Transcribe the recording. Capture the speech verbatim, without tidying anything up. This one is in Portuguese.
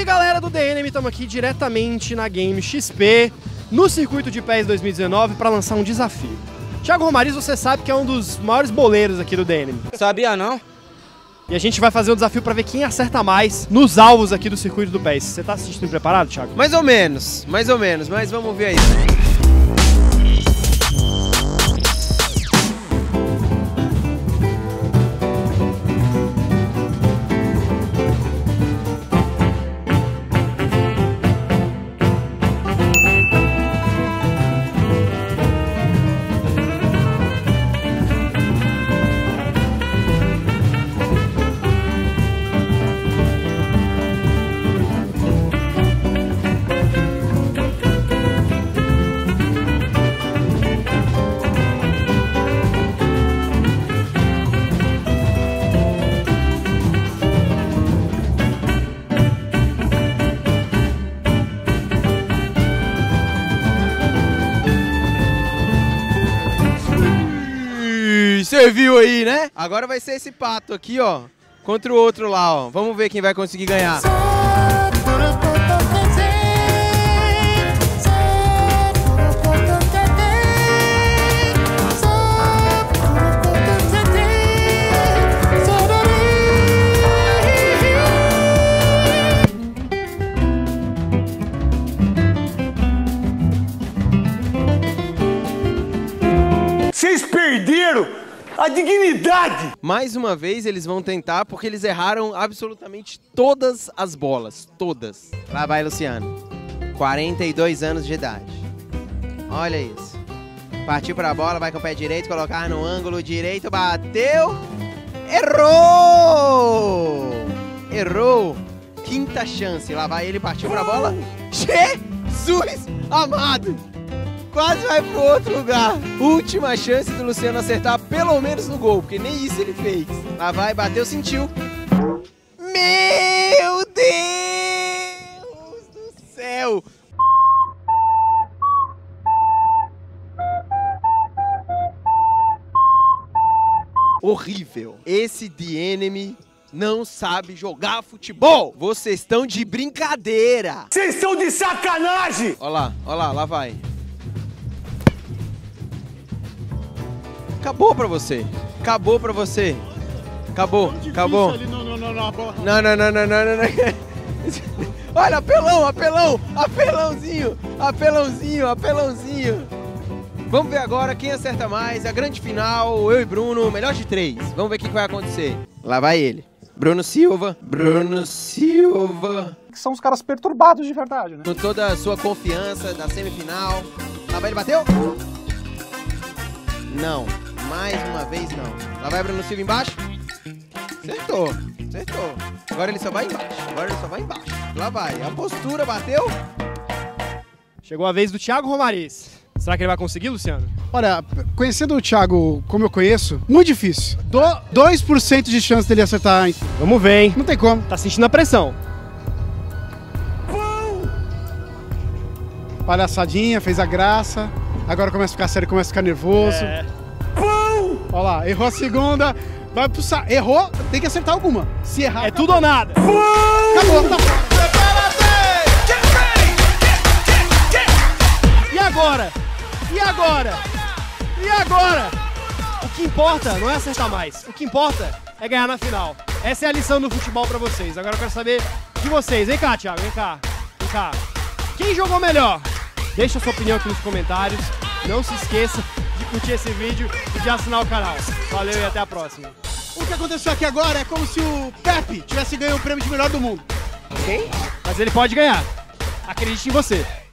Salve, galera do D N M, estamos aqui diretamente na Game X P, no circuito de P E S dois mil e dezenove, para lançar um desafio. Thiago Romariz, você sabe que é um dos maiores boleiros aqui do D N M. Sabia não? E a gente vai fazer um desafio para ver quem acerta mais nos alvos aqui do circuito do P E S. Você tá assistindo preparado, Thiago? Mais ou menos, mais ou menos, mas vamos ver aí. Você viu aí, né? Agora vai ser esse pato aqui, ó, contra o outro lá, ó. Vamos ver quem vai conseguir ganhar. Vocês perderam a dignidade! Mais uma vez eles vão tentar, porque eles erraram absolutamente todas as bolas. Todas. Lá vai, Luciano. quarenta e dois anos de idade. Olha isso. Partiu para a bola, vai com o pé direito, colocar no ângulo direito, bateu. Errou! Errou. Quinta chance. Lá vai ele, partiu para a bola. Jesus amado! Quase vai pro outro lugar. Última chance do Luciano acertar pelo menos no gol, porque nem isso ele fez. Lá vai, bateu, sentiu. Meu Deus do céu! Horrível. Esse The Enemy não sabe jogar futebol. Vocês estão de brincadeira. Vocês estão de sacanagem! Olha lá, olha lá, lá vai. Acabou pra você. Acabou pra você. Acabou, acabou. Não, não, não, não, não, não, não, não. Olha, apelão, apelão, apelãozinho, apelãozinho, apelãozinho. Vamos ver agora quem acerta mais. A grande final, eu e Bruno, melhor de três. Vamos ver o que vai acontecer. Lá vai ele. Bruno Silva. Bruno Silva. Que são os caras perturbados de verdade, né? Com toda a sua confiança da semifinal. Lá vai ele, bateu? Não. Mais uma vez não. Lá vai Bruno Silva embaixo. Acertou, acertou. Agora ele só vai embaixo. Agora ele só vai embaixo. Lá vai. A postura bateu. Chegou a vez do Thiago Romariz. Será que ele vai conseguir, Luciano? Olha, conhecendo o Thiago como eu conheço, muito difícil. Do dois por cento de chance dele acertar. Hein? Vamos ver, hein? Não tem como. Tá sentindo a pressão. Palhaçadinha, fez a graça. Agora começa a ficar sério, começa a ficar nervoso. É. Olha lá, errou a segunda, vai pro sa... Errou, tem que acertar alguma. Se errar... É tudo ou nada. Acabou, tá fora. E agora? E agora? E agora? O que importa não é acertar mais. O que importa é ganhar na final. Essa é a lição do futebol pra vocês. Agora eu quero saber de vocês. Vem cá, Thiago, vem cá. Vem cá. Quem jogou melhor? Deixa a sua opinião aqui nos comentários. Não se esqueça de curtir esse vídeo e de assinar o canal. Valeu e até a próxima. O que aconteceu aqui agora é como se o Pepe tivesse ganho o prêmio de melhor do mundo. Quem? Mas ele pode ganhar. Acredite em você.